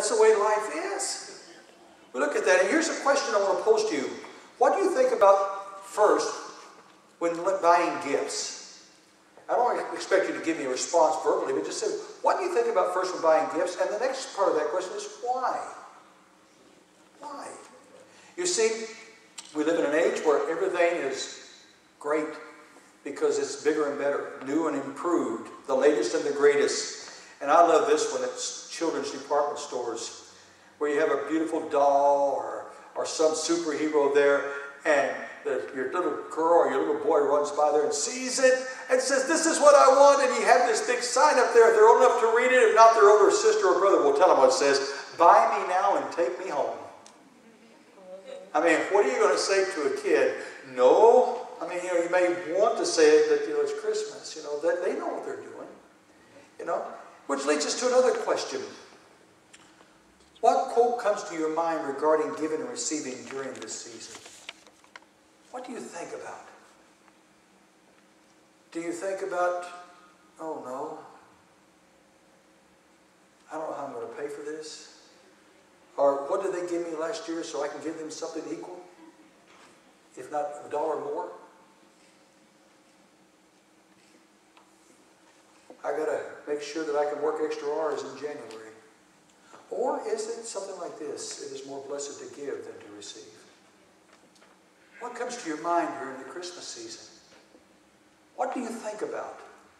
that's the way life is. We look at that, and here's a question I want to pose to you. What do you think about first when buying gifts? I don't expect you to give me a response verbally, but just say, what do you think about first when buying gifts? And the next part of that question is, why? Why? You see, we live in an age where everything is great because it's bigger and better, new and improved, the latest and the greatest. And I love this one. It's children's department stores where you have a beautiful doll or some superhero there, and your little girl or your little boy runs by there and sees it and says, this is what I want. And you have this big sign up there. If they're old enough to read it, if not, their older sister or brother will tell them what it says. Buy me now and take me home. I mean, what are you going to say to a kid? No. I mean, you may want to say it that, it's Christmas. That they know what they're doing. Which leads us to another question. What quote comes to your mind regarding giving and receiving during this season? What do you think about? Do you think about, oh no, I don't know how I'm going to pay for this? Or what did they give me last year so I can give them something equal? If not $1 more? I got to make sure that I can work extra hours in January. Or is it something like this? It is more blessed to give than to receive. What comes to your mind during the Christmas season? What do you think about?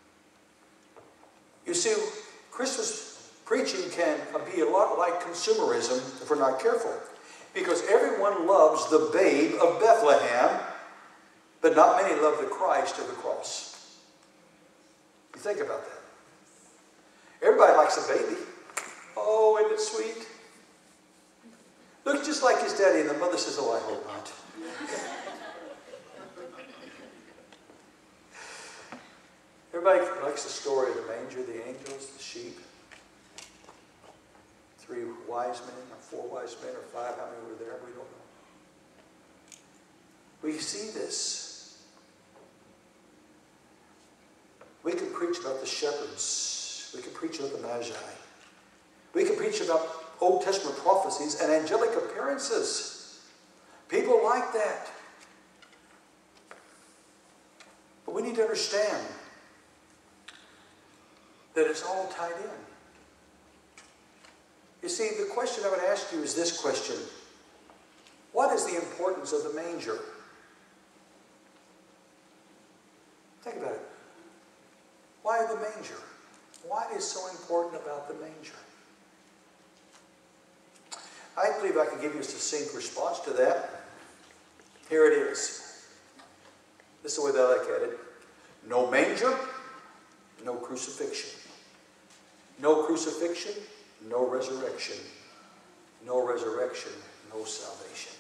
You see, Christmas preaching can be a lot like consumerism if we're not careful. Because everyone loves the babe of Bethlehem, but not many love the Christ of the cross. You think about that. Everybody likes a baby. Oh, isn't it sweet? Looks just like his daddy, and the mother says, oh, I hope not. Everybody likes the story of the manger, the angels, the sheep. 3 wise men, or 4 wise men, or 5, how many were there? We don't know. We see this. We can preach about the shepherds. We can preach about the Magi. We can preach about Old Testament prophecies and angelic appearances. People like that. But we need to understand that it's all tied in. You see, the question I would ask you is this question. What is the importance of the manger? Think about it. Why the manger? What is so important about the manger? I believe I can give you a succinct response to that. Here it is. This is the way that I look at it. No manger, no crucifixion. No crucifixion, no resurrection. No resurrection, no salvation.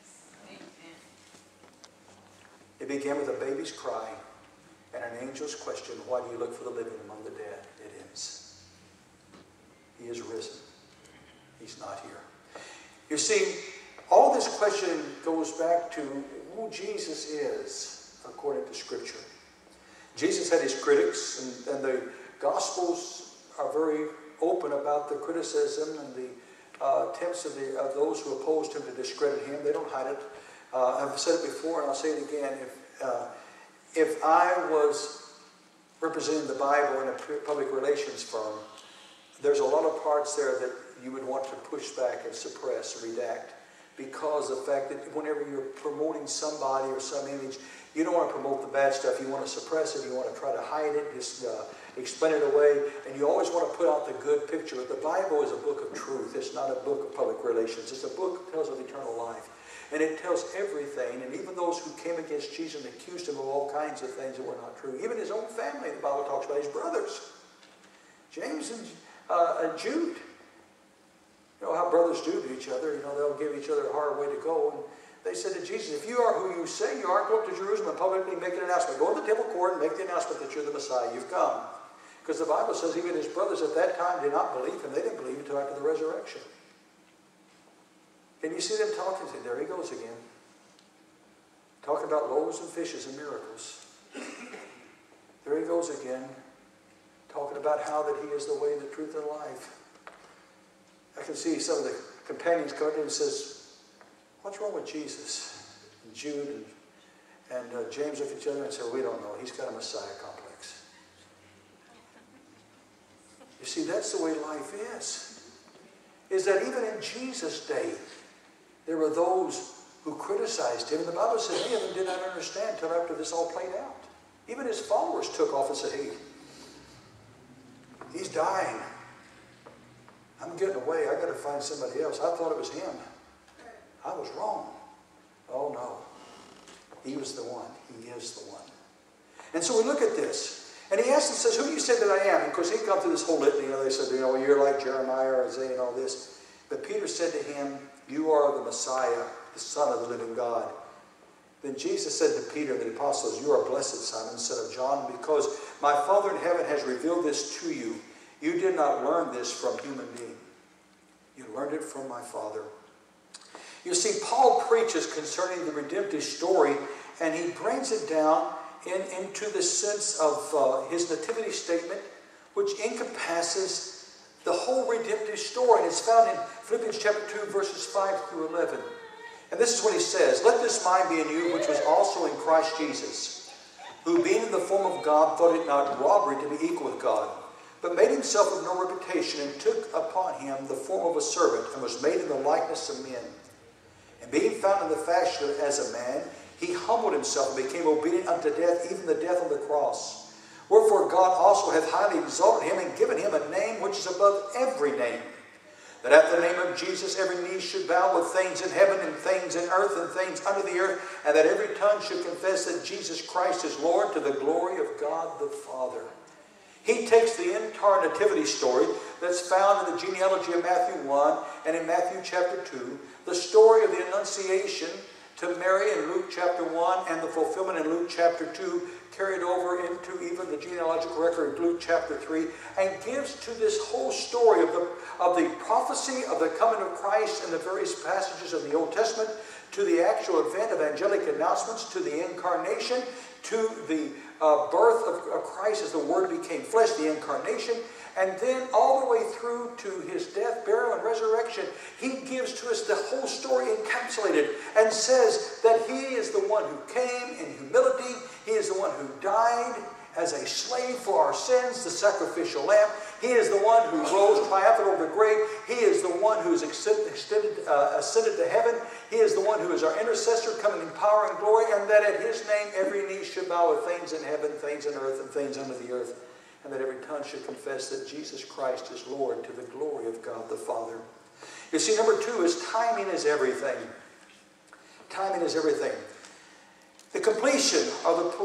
It began with a baby's cry and an angel's question, why do you look for the living among the dead? It ends. He is risen. He's not here. You see, all this question goes back to who Jesus is according to Scripture. Jesus had his critics, and the Gospels are very open about the criticism and the attempts of those who opposed him to discredit him. They don't hide it. I've said it before, and I'll say it again. If I was representing the Bible in a public relations firm, there's a lot of parts there that you would want to push back and suppress or redact, because of the fact that whenever you're promoting somebody or some image, you don't want to promote the bad stuff. You want to suppress it. You want to try to hide it, just explain it away. And you always want to put out the good picture. The Bible is a book of truth. It's not a book of public relations. It's a book that tells of eternal life. And it tells everything. And even those who came against Jesus and accused him of all kinds of things that were not true. Even his own family, the Bible talks about his brothers. James and Jude. You know how brothers do to each other. You know, they'll give each other a hard way to go. And they said to Jesus, if you are who you say you are, go up to Jerusalem and publicly make an announcement. Go to the temple court and make the announcement that you're the Messiah. You've come. Because the Bible says even his brothers at that time did not believe him. They didn't believe until after the resurrection. And you see them talking. There he goes again. Talking about loaves and fishes and miracles. There he goes again. Talking about how that he is the way, the truth, and life. I can see some of the companions coming in and says, what's wrong with Jesus? And Jude and James look at each other and say, we don't know. He's got a Messiah complex. You see, that's the way life is that even in Jesus' day, there were those who criticized him. And the Bible says many of them did not understand until after this all played out. Even his followers took off and said, hey, he's dying. I'm getting away. I got to find somebody else. I thought it was him. I was wrong. Oh, no. He was the one. He is the one. And so we look at this. And he asks and says, who do you say that I am? And of course, he'd gone through this whole litany. They said, you're like Jeremiah or Isaiah and all this. But Peter said to him, you are the Messiah, the Son of the living God. Then Jesus said to Peter and the apostles, you are blessed, Simon, son of John, because my Father in heaven has revealed this to you. You did not learn this from human being. You learned it from my Father. You see, Paul preaches concerning the redemptive story, and he brings it down into the sense of his nativity statement, which encompasses the whole redemptive story. And it's found in Philippians chapter 2, verses 5 through 11. And this is what he says, let this mind be in you, which was also in Christ Jesus, who being in the form of God, thought it not robbery to be equal with God, but made himself of no reputation, and took upon him the form of a servant, and was made in the likeness of men. And being found in the fashion as a man, he humbled himself and became obedient unto death, even the death on the cross. Wherefore God also hath highly exalted him, and given him a name which is above every name, that at the name of Jesus every knee should bow, with things in heaven and things in earth and things under the earth, and that every tongue should confess that Jesus Christ is Lord, to the glory of God the Father. He takes the entire nativity story that's found in the genealogy of Matthew 1 and in Matthew chapter 2, the story of the Annunciation to Mary in Luke chapter 1 and the fulfillment in Luke chapter 2, carried over into even the genealogical record of Luke chapter 3, and gives to this whole story of the prophecy of the coming of Christ in the various passages of the Old Testament, to the actual event of angelic announcements, to the incarnation, to the birth of Christ as the Word became flesh, the incarnation, and then all the way through to his death, burial, and resurrection. He gives to us the whole story encapsulated and says that he is the one who came in humility. He is the one who died as a slave for our sins, the sacrificial lamb. He is the one who rose triumphant over the grave. He is the one who is ascended to heaven. He is the one who is our intercessor, coming in power and glory, and that at his name every knee should bow, with things in heaven, things in earth, and things under the earth, and that every tongue should confess that Jesus Christ is Lord, to the glory of God the Father. You see, number 2 is timing is everything. Timing is everything. The completion of the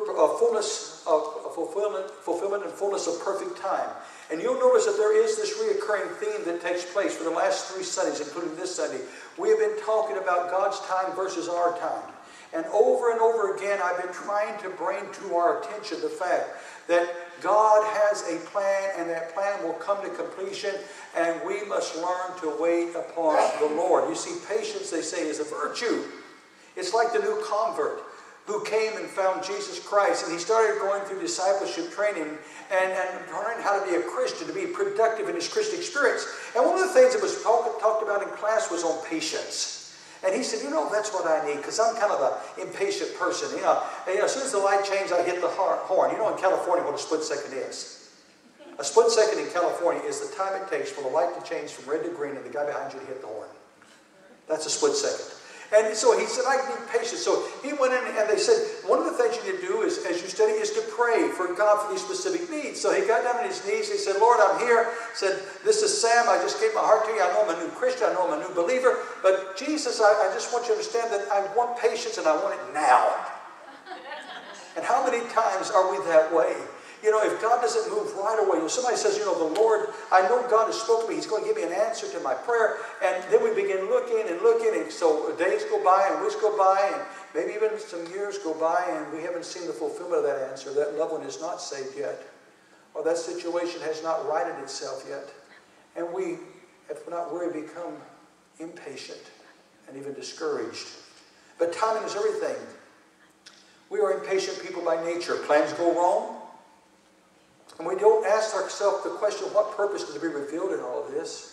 fulfillment and fullness of perfect time. And you'll notice that there is this reoccurring theme that takes place for the last 3 Sundays, including this Sunday. We have been talking about God's time versus our time. And over again, I've been trying to bring to our attention the fact that God has a plan, and that plan will come to completion, and we must learn to wait upon the Lord. You see, patience, they say, is a virtue. It's like the new convert who came and found Jesus Christ, and he started going through discipleship training and learning how to be a Christian, to be productive in his Christian experience. And one of the things that was talked about in class was on patience. And he said, that's what I need, because I'm kind of an impatient person. As soon as the light changes, I hit the horn. In California, what a split second is. A split second in California is the time it takes for the light to change from red to green and the guy behind you to hit the horn. That's a split second. And so he said, I need patience. So he went in, and they said, one of the things you need to do is, as you study, is to pray for God for these specific needs. So he got down on his knees. He said, Lord, I'm here. He said, this is Sam. I just gave my heart to you. I know I'm a new Christian. I know I'm a new believer. But Jesus, I just want you to understand that I want patience, and I want it now. And how many times are we that way? If God doesn't move right away, somebody says, the Lord, I know God has spoken to me. He's going to give me an answer to my prayer. And then we begin looking, and so days go by and weeks go by, and maybe even some years go by, and we haven't seen the fulfillment of that answer. That loved one is not saved yet, or that situation has not righted itself yet. And we, if we're not worried, become impatient and even discouraged. But timing is everything. We are impatient people by nature. Plans go wrong. And we don't ask ourselves the question, what purpose is to be revealed in all of this?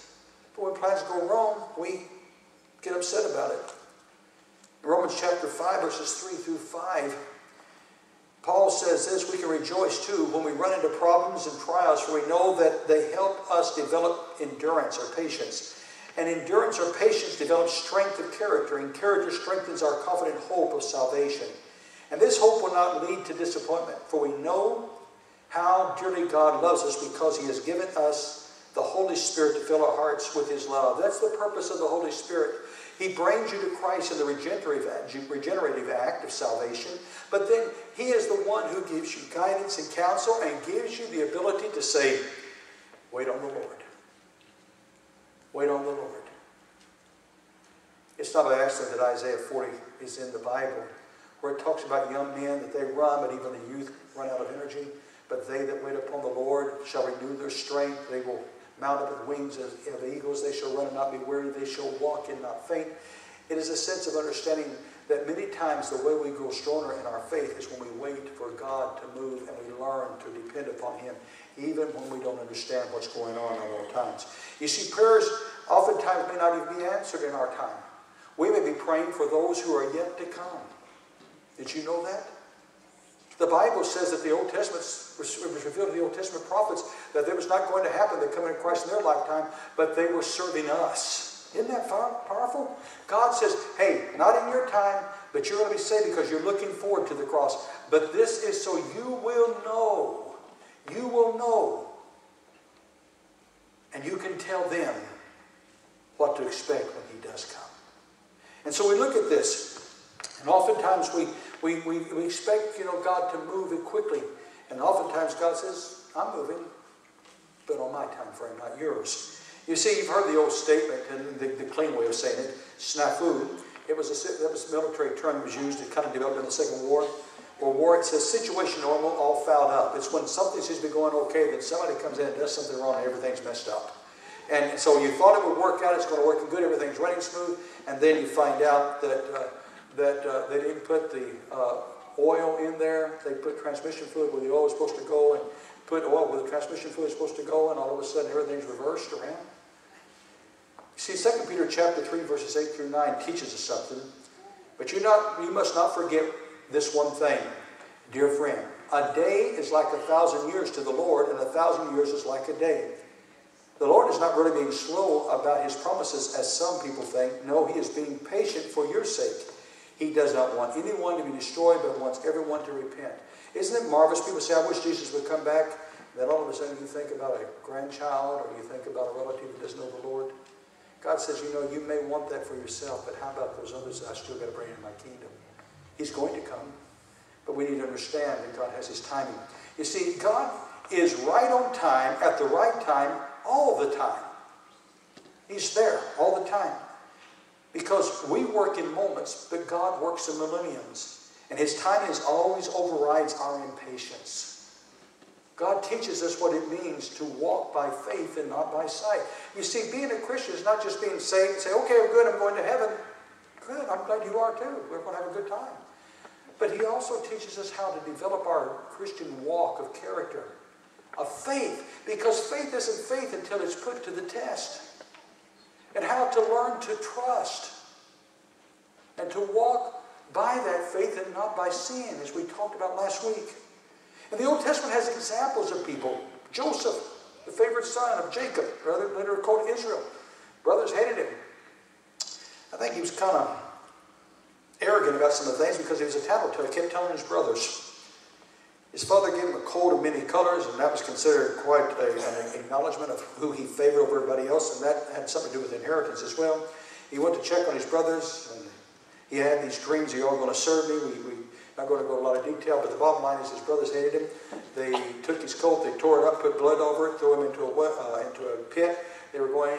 But when plans go wrong, we get upset about it. In Romans chapter 5, verses 3 through 5, Paul says this, we can rejoice too when we run into problems and trials, for we know that they help us develop endurance or patience. And endurance or patience develops strength of character, and character strengthens our confident hope of salvation. And this hope will not lead to disappointment, for we know how dearly God loves us because he has given us the Holy Spirit to fill our hearts with his love. That's the purpose of the Holy Spirit. He brings you to Christ in the regenerative act of salvation, but then he is the one who gives you guidance and counsel and gives you the ability to say, wait on the Lord. Wait on the Lord. It's not by accident that Isaiah 40 is in the Bible, where it talks about young men, that they run, but even the youth run out of energy. But they that wait upon the Lord shall renew their strength. They will mount up with wings of eagles. They shall run and not be weary. They shall walk and not faint. It is a sense of understanding that many times the way we grow stronger in our faith is when we wait for God to move and we learn to depend upon him, even when we don't understand what's going on at all times. You see, prayers oftentimes may not even be answered in our time. We may be praying for those who are yet to come. Did you know that? The Bible says that the Old Testament, it was revealed to the Old Testament prophets that there was not going to happen that come into Christ in their lifetime, but they were serving us. Isn't that powerful? God says, hey, not in your time, but you're going to be saved because you're looking forward to the cross. But this is so you will know. You will know. And you can tell them what to expect when he does come. And so we look at this, and oftentimes we expect, God to move it quickly. And oftentimes God says, I'm moving, but on my time frame, not yours. You see, you've heard the old statement, and the clean way of saying it, snafu. That was a military term that was used. It kind of developed in the Second World War. It says situation normal, all fouled up. It's when something seems to be going okay, then somebody comes in and does something wrong and everything's messed up. And so you thought it would work out, it's going to work good, everything's running smooth, and then you find out that they didn't put the oil in there. They put transmission fluid where the oil was supposed to go and put oil where the transmission fluid is supposed to go, and all of a sudden everything's reversed around. You see, 2 Peter chapter 3, verses 8 through 9 teaches us something. But you must not forget this one thing, dear friend. A day is like 1,000 years to the Lord, and 1,000 years is like a day. The Lord is not really being slow about his promises, as some people think. No, he is being patient for your sake. He does not want anyone to be destroyed, but wants everyone to repent. Isn't it marvelous? People say, I wish Jesus would come back. Then all of a sudden you think about a grandchild, or you think about a relative that doesn't know the Lord. God says, you may want that for yourself, but how about those others that I still got to bring into my kingdom? He's going to come. But we need to understand that God has his timing. You see, God is right on time, at the right time, all the time. He's there all the time. Because we work in moments, but God works in millenniums. And his timing always overrides our impatience. God teaches us what it means to walk by faith and not by sight. You see, being a Christian is not just being saved and say, okay, I'm good, I'm going to heaven. Good, I'm glad you are too. We're going to have a good time. But he also teaches us how to develop our Christian walk of character, of faith. Because faith isn't faith until it's put to the test. And how to learn to trust and to walk by that faith and not by sin, as we talked about last week. And the Old Testament has examples of people. Joseph, the favorite son of Jacob, later called Israel. Brothers hated him. I think he was kind of arrogant about some of the things because he was a tattletale. He kept telling his brothers. His father gave him a coat of many colors, and that was considered quite an acknowledgement of who he favored over everybody else, and that had something to do with inheritance as well. He went to check on his brothers, and he had these dreams. You're all going to serve me. We're not going to go into a lot of detail, but the bottom line is his brothers hated him. They took his coat, they tore it up, put blood over it, threw him into a pit. They were going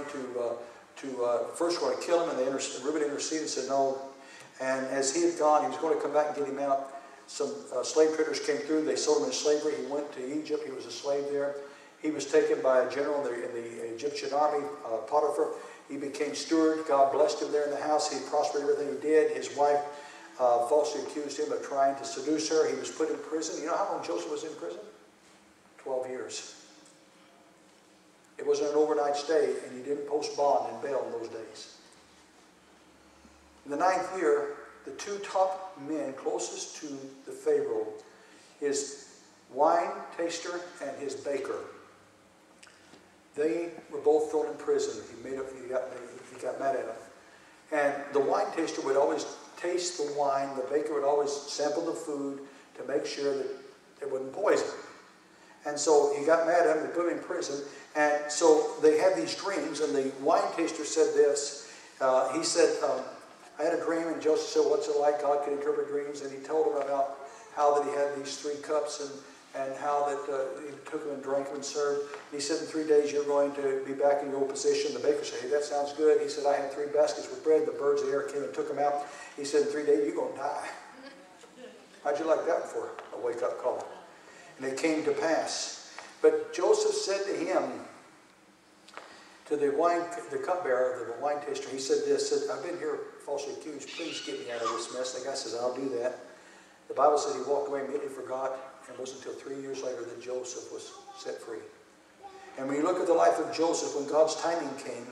to first going to kill him, and Reuben interceded and said no. And as he had gone, he was going to come back and get him out. Some slave traders came through. They sold him into slavery. He went to Egypt. He was a slave there. He was taken by a general in the Egyptian army, Potiphar. He became steward. God blessed him there in the house. He prospered everything he did. His wife falsely accused him of trying to seduce her. He was put in prison. You know how long Joseph was in prison? 12 years. It wasn't an overnight stay, and you didn't post bond and bail in those days. In the 9th year, the 2 top men closest to the Pharaoh, his wine taster and his baker, they were both thrown in prison. He got mad at him. And the wine taster would always taste the wine. The baker would always sample the food to make sure that it wasn't poison. And so he got mad at him. They put him in prison. And so they had these dreams. And the wine taster said this. He said, I had a dream. And Joseph said, what's it like? God can interpret dreams. And he told him about how that he had these 3 cups and how that he took them and drank them and served. He said, in 3 days you're going to be back in your old position. The baker said, hey, that sounds good. He said, I had 3 baskets with bread. The birds of the air came and took them out. He said, in 3 days you're going to die. How'd you like that for a wake-up call? And it came to pass. But Joseph said to him, to the cupbearer, the wine taster, he said this, said, I've been here falsely accused. Please get me out of this mess. The guy says, I'll do that. The Bible said he walked away immediately, forgot, and it wasn't until 3 years later that Joseph was set free. And when you look at the life of Joseph, when God's timing came,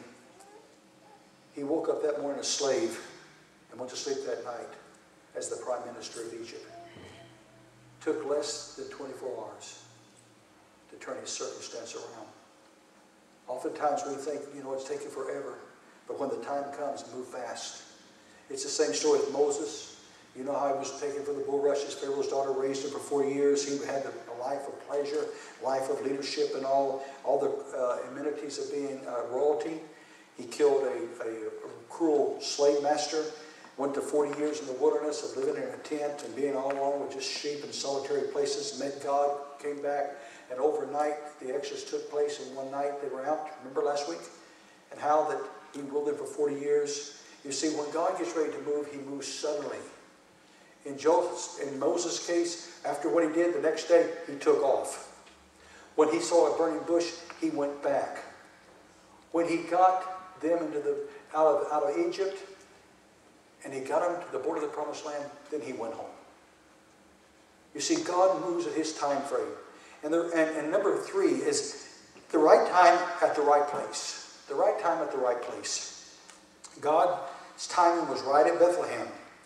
he woke up that morning a slave and went to sleep that night as the prime minister of Egypt. Took less than 24 hours to turn his circumstance around. Oftentimes we think, it's taking forever. But when the time comes, move fast. It's the same story with Moses. You know how he was taken from the bulrushes. Pharaoh's daughter raised him for 4 years. He had a life of pleasure, life of leadership, and all the amenities of being royalty. He killed a cruel slave master. Went to 40 years in the wilderness of living in a tent and being all alone with just sheep in solitary places. Met God, came back, and overnight the Exodus took place. And one night they were out. Remember last week? And how that he ruled them for 40 years. You see, when God gets ready to move, he moves suddenly. In Moses' case, after what he did, the next day he took off. When he saw a burning bush, he went back. When he got them out of Egypt, and he got them to the border of the promised land, then he went home. You see, God moves at his time frame. And number 3 is the right time at the right place. The right time at the right place. God's timing was right at Bethlehem.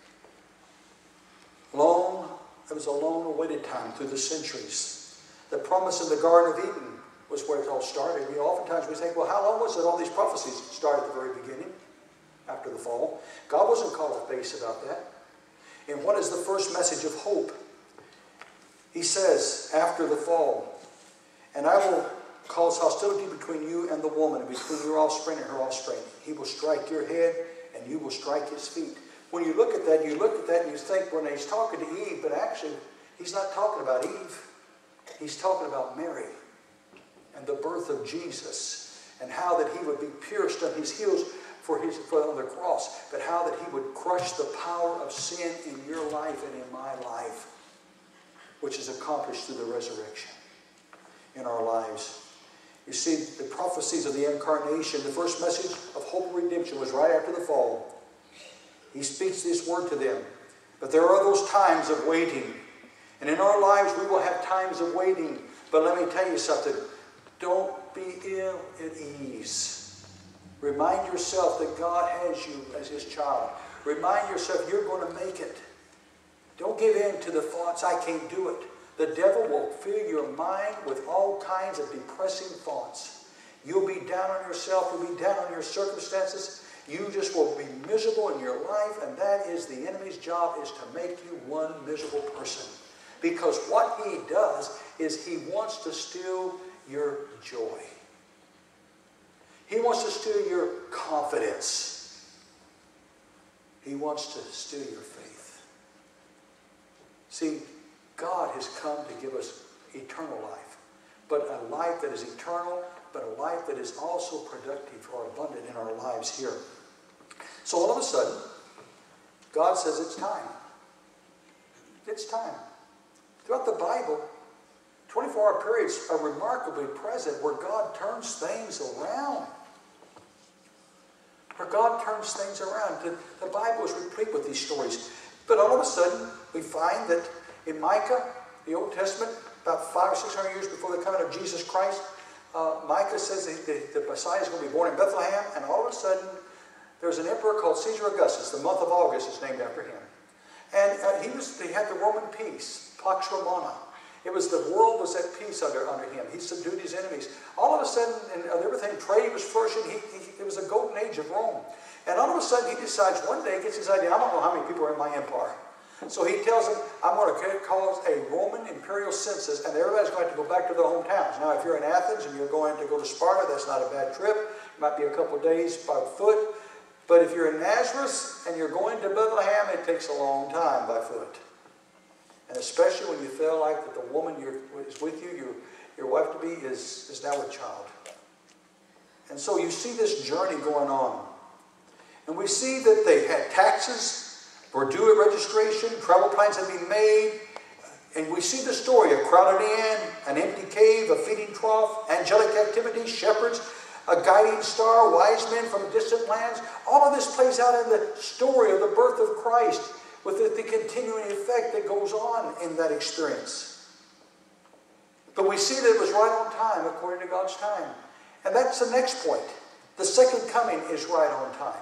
It was a long-awaited time through the centuries. The promise in the Garden of Eden was where it all started. Oftentimes we think, well, how long was it all these prophecies started at the very beginning, after the fall? God wasn't caught off base about that. And what is the first message of hope? He says, after the fall, and I will cause hostility between you and the woman, and between your offspring and her offspring. He will strike your head, and you will strike his feet. When you look at that, and you think, when he's talking to Eve, but actually, he's not talking about Eve. He's talking about Mary and the birth of Jesus, and how that he would be pierced on his heels on the cross, but how that he would crush the power of sin in your life and in my life, which is accomplished through the resurrection in our lives. You see, the prophecies of the incarnation, the first message of hope and redemption was right after the fall. He speaks this word to them. But there are those times of waiting. And in our lives, we will have times of waiting. But let me tell you something. Don't be ill at ease. Remind yourself that God has you as his child. Remind yourself you're going to make it. Don't give in to the thoughts, I can't do it. The devil will fill your mind with all kinds of depressing thoughts. You'll be down on yourself. You'll be down on your circumstances. You just will be miserable in your life, and that is the enemy's job, is to make you one miserable person. Because what he does is he wants to steal your joy. He wants to steal your confidence. He wants to steal your faith. See, God has come to give us eternal life, but a life that is eternal, but a life that is also productive or abundant in our lives here. So all of a sudden, God says it's time. It's time. Throughout the Bible, 24-hour periods are remarkably present where God turns things around. Where God turns things around. The Bible is replete with these stories. But all of a sudden, we find that in Micah, the Old Testament, about 500 or 600 years before the coming of Jesus Christ, Micah says the Messiah is going to be born in Bethlehem, and all of a sudden, there's an emperor called Caesar Augustus. The month of August is named after him. And they had the Roman peace, Pax Romana. The world was at peace under him. He subdued his enemies. All of a sudden, and everything, trade was flourishing. It was a golden age of Rome. And all of a sudden, he decides one day, gets his idea, I don't know how many people are in my empire. So he tells them, I'm going to cause a Roman imperial census, and everybody's going to go back to their hometowns. Now, if you're in Athens and you're going to go to Sparta, that's not a bad trip. It might be a couple of days by foot. But if you're in Nazareth and you're going to Bethlehem, it takes a long time by foot. And especially when you feel like that the woman is with you, your wife-to-be is now with child. And so you see this journey going on. And we see that they had taxes, were due at registration, travel plans had been made. And we see the story of crowded inn, an empty cave, a feeding trough, angelic activity, shepherds, a guiding star, wise men from distant lands. All of this plays out in the story of the birth of Christ with the continuing effect that goes on in that experience. But we see that it was right on time according to God's time. And that's the next point. The second coming is right on time.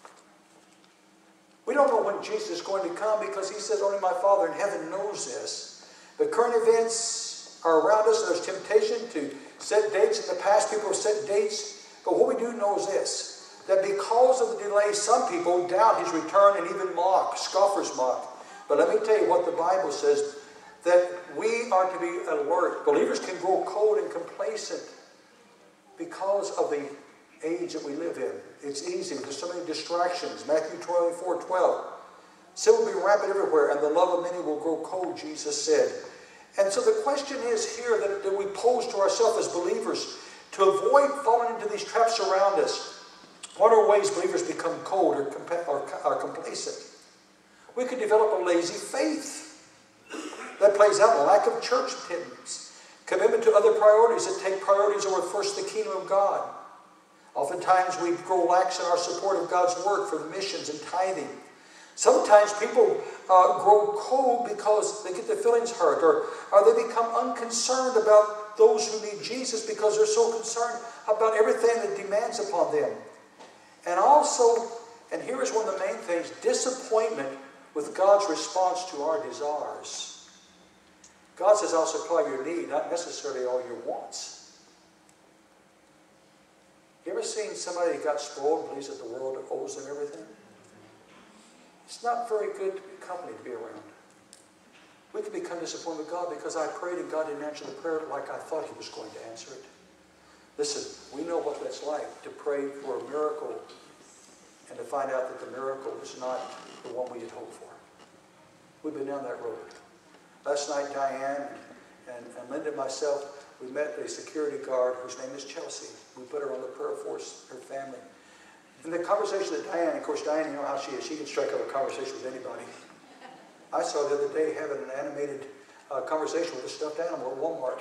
We don't know when Jesus is going to come because he says only my Father in heaven knows this. The current events are around us, and there's temptation to set dates. In the past, people have set dates. But what we do know is this, that because of the delay, some people doubt his return and even mock, scoffers mock. But let me tell you what the Bible says, that we are to be alert. Believers can grow cold and complacent because of the age that we live in. It's easy. There's so many distractions. Matthew 24:12. Sin will be rampant everywhere, and the love of many will grow cold, Jesus said. And so the question is here that we pose to ourselves as believers to avoid falling into these traps around us. What are ways believers become cold or complacent? We could develop a lazy faith. That plays out in lack of church attendance, commitment to other priorities that take priorities over first the kingdom of God. Oftentimes we grow lax in our support of God's work for the missions and tithing. Sometimes people grow cold because they get their feelings hurt, or they become unconcerned about those who need Jesus because they're so concerned about everything that demands upon them. And also, and here is one of the main things, disappointment with God's response to our desires. God says, I'll supply your need, not necessarily all your wants. You ever seen somebody that got spoiled and believes that the world owes them everything? It's not very good company to be around. We can become disappointed with God because I prayed and God didn't answer the prayer like I thought he was going to answer it. Listen, we know what that's like to pray for a miracle and to find out that the miracle is not the one we had hoped for. We've been down that road. Last night, Diane and Linda and myself, we met a security guard whose name is Chelsea. We put her on the prayer force, her family. In the conversation with Diane, of course, Diane, you know how she is. She can strike up a conversation with anybody. I saw the other day having an animated conversation with a stuffed animal at Walmart.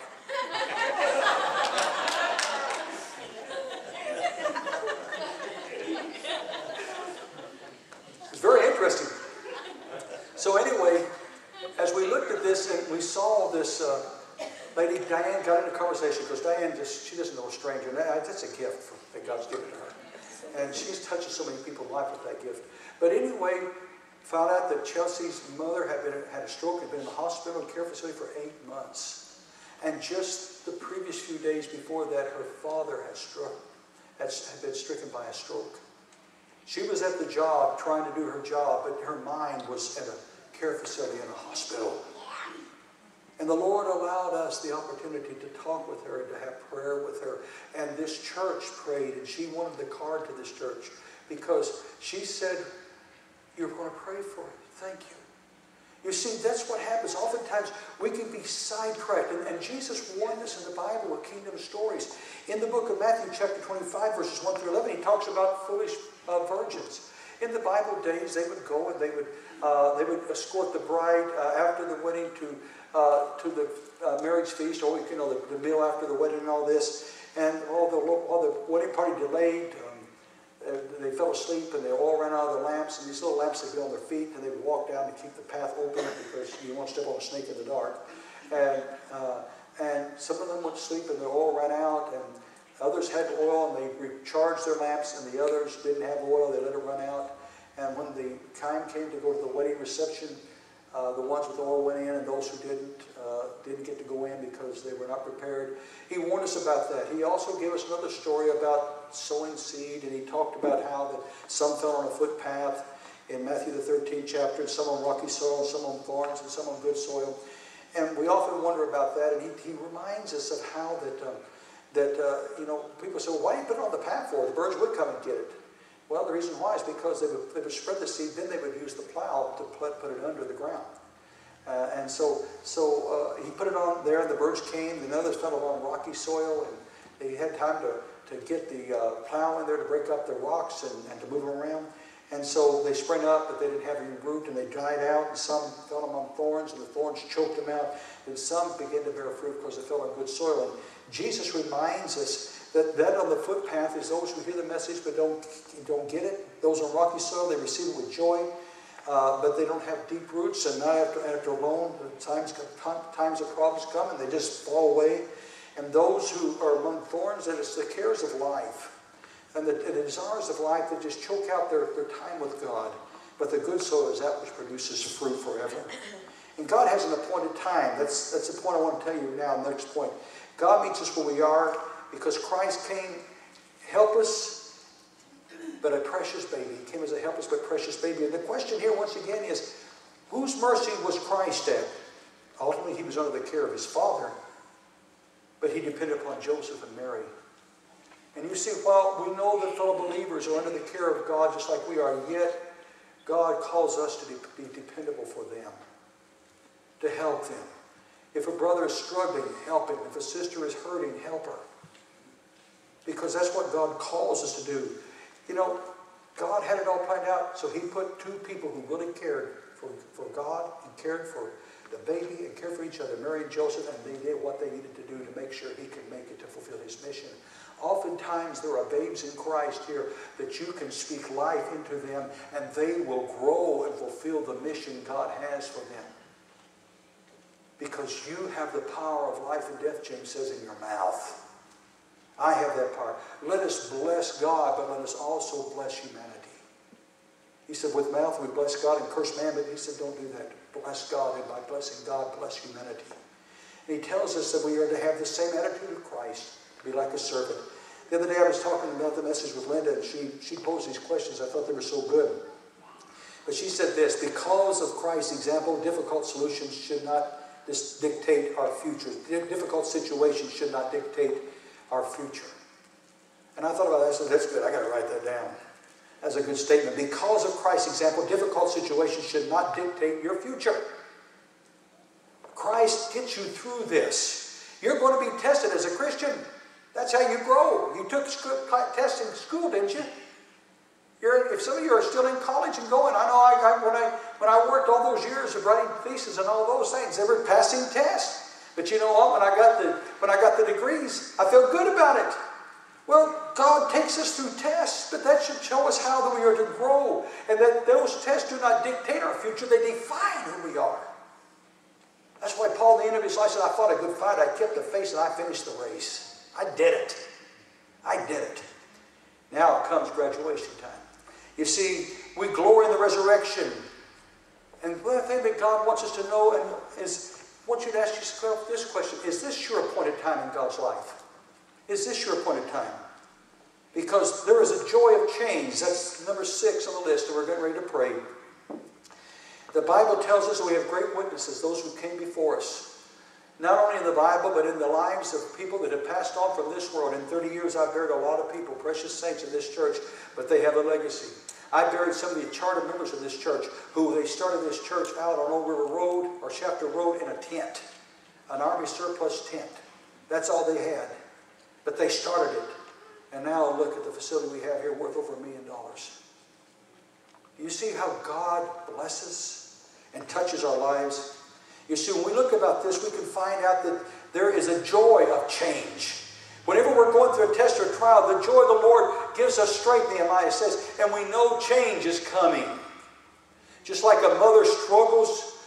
It's very interesting. So anyway, as we looked at this and we saw this lady, Diane got into conversation because Diane she doesn't know a stranger. And that's a gift that God's given to her. And she's touching so many people's lives with that gift. But anyway, found out that Chelsea's mother had a stroke, had been in the hospital and care facility for 8 months. And just the previous few days before that, her father had been stricken by a stroke. She was at the job trying to do her job, but her mind was at a care facility in a hospital. And the Lord allowed us the opportunity to talk with her and to have prayer with her. And this church prayed, and she wanted the card to this church because she said, you're going to pray for it. Thank you. You see, that's what happens. Oftentimes, we can be sidetracked. And Jesus warned us in the Bible with kingdom stories. In the book of Matthew, chapter 25, verses 1 through 11, he talks about foolish virgins. In the Bible days, they would go and they would escort the bride after the wedding to the marriage feast, or the meal after the wedding and all this. And while the wedding party delayed, they fell asleep and they all ran out of the lamps. And these little lamps would be on their feet, and they would walk down to keep the path open because you won't step on a snake in the dark. And And some of them went to sleep and their oil ran out, and others had oil and they recharged their lamps, and the others didn't have oil, they let it run out. And when the time came to go to the wedding reception, the ones with oil went in, and those who didn't get to go in because they were not prepared. He warned us about that. He also gave us another story about sowing seed, and he talked about how that some fell on a footpath in Matthew the 13th chapter, and some on rocky soil, and some on thorns, and some on good soil. And we often wonder about that, and he reminds us of how people say, well, why do you put it on the path for? The birds would come and get it. Well, the reason why is because they would spread the seed, then they would use the plow to put it under the ground. And so he put it on there, and the birds came, and others fell on rocky soil, and they had time to get the plow in there to break up the rocks and to move them around. And so they sprang up, but they didn't have any root, and they died out, and some fell among thorns, and the thorns choked them out, and some began to bear fruit because they fell on good soil. And Jesus reminds us that on the footpath is those who hear the message but don't get it. Those on rocky soil, they receive it with joy, but they don't have deep roots, and now after long, times of problems come, and they just fall away. And those who are among thorns, that it's the cares of life and the desires of life that just choke out their time with God. But the good soil is that which produces fruit forever. And God has an appointed time. That's the point I want to tell you now, the next point. God meets us where we are because Christ came helpless, but a precious baby. He came as a helpless but precious baby. And the question here, once again, is whose mercy was Christ at? Ultimately, he was under the care of his Father, but he depended upon Joseph and Mary. And you see, while we know that fellow believers are under the care of God just like we are, yet God calls us to be dependable for them, to help them. If a brother is struggling, help him. If a sister is hurting, help her. Because that's what God calls us to do. You know, God had it all planned out, so he put two people who really cared for God and cared for the baby and cared for each other, Mary and Joseph, and they did what they needed to do to make sure he could make it to fulfill his mission. Oftentimes there are babes in Christ here that you can speak life into them, and they will grow and fulfill the mission God has for them. Because you have the power of life and death, James says, in your mouth. I have that power. Let us bless God, but let us also bless humanity. He said, with mouth we bless God and curse man, but he said, don't do that. Bless God, and by blessing God, bless humanity. And he tells us that we are to have the same attitude of Christ, to be like a servant. The other day I was talking about the message with Linda, and she posed these questions. I thought they were so good. But she said this: because of Christ's example, difficult solutions should not dictate our future. Difficult situations should not dictate our future. And I thought about that. I said, that's good. I got to write that down. That's a good statement. Because of Christ's example, difficult situations should not dictate your future. Christ gets you through this. You're going to be tested as a Christian. That's how you grow. You took tests in school, didn't you? If some of you are still in college and going, I know when I worked all those years of writing theses and all those things, they were passing tests. But you know what? When I got the degrees, I felt good about it. Well, God takes us through tests, but that should show us how that we are to grow, and that those tests do not dictate our future; they define who we are. That's why Paul, at the end of his life, said, "I fought a good fight. I kept the faith, and I finished the race. I did it. I did it." Now comes graduation time. You see, we glory in the resurrection. And one thing that God wants us to know is, I want you to ask yourself this question: is this your appointed time in God's life? Is this your appointed time? Because there is a joy of change. That's number 6 on the list, and we're getting ready to pray. The Bible tells us that we have great witnesses, those who came before us. Not only in the Bible, but in the lives of people that have passed on from this world. In 30 years, I've buried a lot of people, precious saints in this church, but they have a legacy. I buried some of the charter members of this church who they started this church out on Old River Road or Shafter Road in a tent, an Army surplus tent. That's all they had. But they started it. And now look at the facility we have here, worth over $1 million. You see how God blesses and touches our lives? You see, when we look about this, we can find out that there is a joy of change. Whenever we're going through a test or a trial, the joy of the Lord gives us strength, Nehemiah says, and we know change is coming. Just like a mother struggles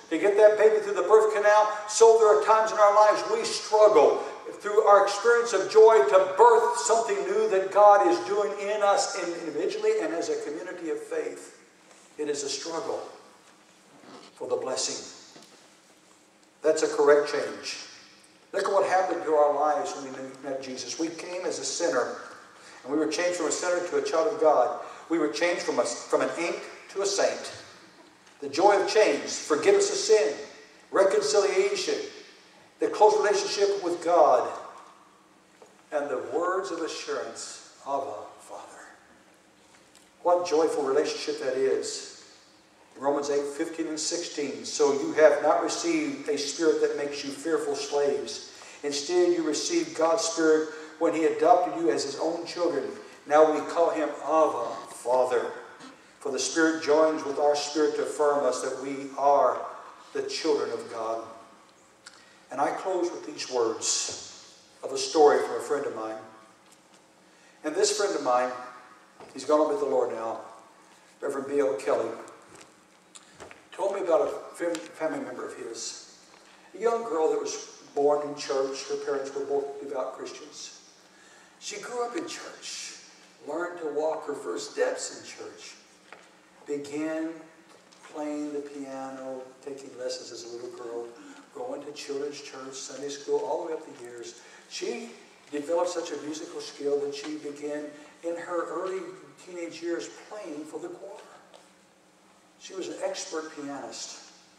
to get that baby through the birth canal. So there are times in our lives we struggle through our experience of joy to birth something new that God is doing in us individually and as a community of faith. It is a struggle for the blessing. That's a correct change. Look at what happened to our lives when we met Jesus. We came as a sinner, and we were changed from a sinner to a child of God. We were changed from an ain't to a saint. The joy of change, forgiveness of sin, reconciliation, the close relationship with God, and the words of assurance, Abba, Father. What joyful relationship that is. Romans 8:15 and 16. So you have not received a spirit that makes you fearful slaves. Instead, you received God's Spirit when He adopted you as His own children. Now we call Him Abba, Father. For the Spirit joins with our spirit to affirm us that we are the children of God. And I close with these words of a story from a friend of mine. And this friend of mine, he's gone on with the Lord now, Reverend B.L. Kelly, told me about a family member of his. A young girl that was born in church. Her parents were both devout Christians. She grew up in church, learned to walk her first steps in church, began playing the piano, taking lessons as a little girl, going to children's church, Sunday school, all the way up the years. She developed such a musical skill that she began in her early teenage years playing for the choir. She was an expert pianist.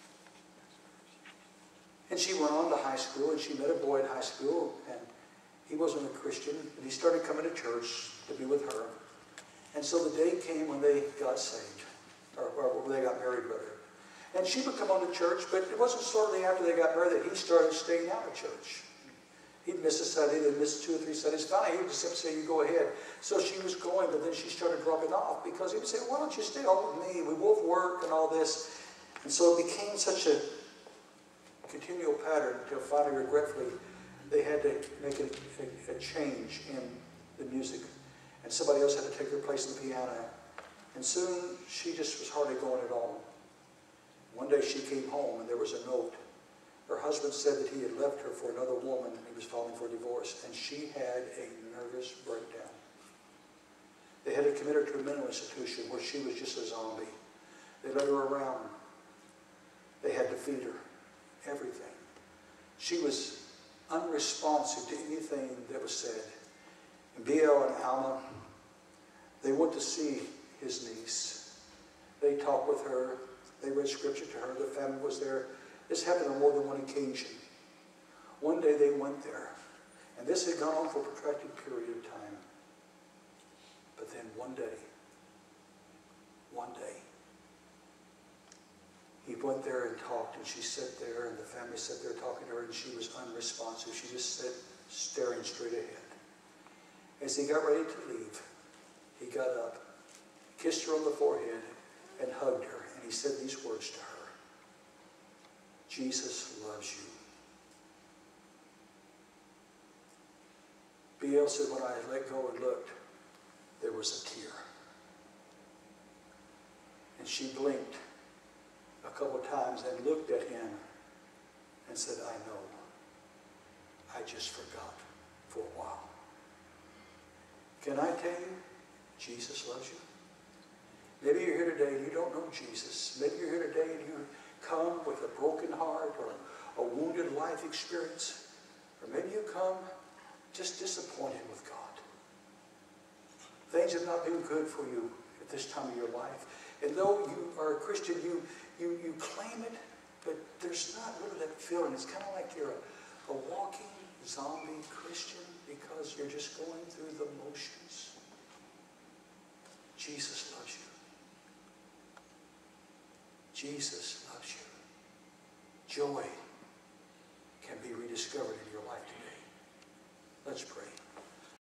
And she went on to high school, and she met a boy in high school, and he wasn't a Christian, and he started coming to church to be with her. And so the day came when they got saved, or when they got married, rather. And she would come on to church, but it wasn't shortly after they got married that he started staying out of church. He'd miss a Sunday, they'd miss 2 or 3 Sundays. Finally, he would just say, you go ahead. So she was going, but then she started dropping off because he would say, why don't you stay home with me? We both work and all this. And so it became such a continual pattern until finally, regretfully, they had to make a change in the music. And somebody else had to take her place on the piano. And soon, she just was hardly going at all. One day she came home and there was a note. Her husband said that he had left her for another woman and he was filing for divorce. And she had a nervous breakdown. They had to commit her to a mental institution where she was just a zombie. They led her around. They had to feed her. Everything. She was unresponsive to anything that was said. And B.L. and Alma, they went to see his niece. They talked with her. They read scripture to her. The family was there. This happened on more than one occasion. One day they went there, and this had gone on for a protracted period of time. But then one day, he went there and talked, and she sat there, and the family sat there talking to her, and she was unresponsive. She just sat staring straight ahead. As he got ready to leave, he got up, kissed her on the forehead, and hugged her, and he said these words to her. Jesus loves you. B.L. said, when I let go and looked, there was a tear. And she blinked a couple times and looked at him and said, I know. I just forgot for a while. Can I tell you, Jesus loves you? Maybe you're here today and you don't know Jesus. Maybe you're here today and you come with a broken heart or a wounded life experience. Or maybe you come just disappointed with God. Things have not been good for you at this time of your life. And though you are a Christian, you claim it, but there's not really that feeling. It's kind of like you're a walking zombie Christian because you're just going through the motions. Jesus loves you. Jesus loves you. Joy can be rediscovered in your life today. Let's pray.